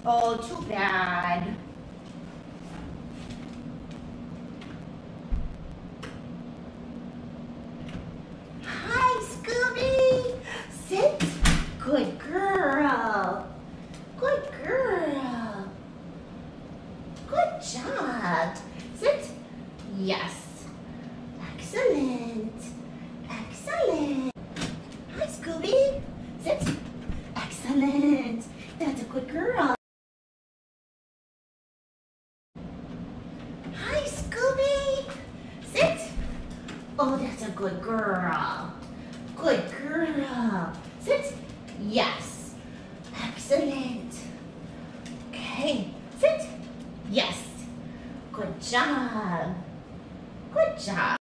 Oh, too bad. Hi, Scooby. Sit. Good girl. Good girl. Good job. Sit. Yes. Excellent. Excellent. Hi, Scooby. Sit. Excellent. That's a good girl. Hi, Scooby. Sit. Oh, that's a good girl. Good girl. Sit. Yes. Excellent. Okay. Sit. Yes. Good job. Good job.